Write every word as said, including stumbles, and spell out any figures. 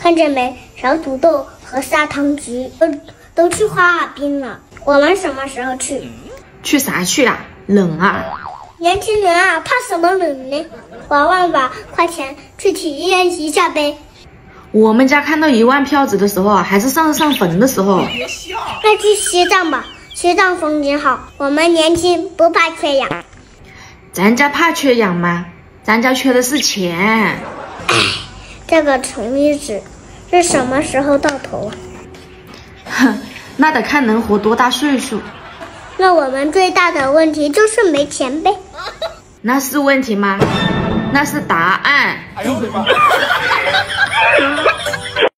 看见没？小土豆和砂糖橘都都去哈尔滨了。我们什么时候去？ 去啥去啊？冷啊！ 年轻人啊，怕什么冷呢？玩玩吧，花钱去体验一下呗。 我们家看到一万票子的时候啊，还是上上坟的时候。 那去西藏吧，西藏风景好。我们年轻不怕缺氧。 咱家怕缺氧吗？咱家缺的是钱。 唉，这个穷日子是什么时候到头啊？ 哼，那得看能活多大岁数。 那我们最大的问题就是没钱呗。 那是问题吗？那是答案。哎呦我的妈！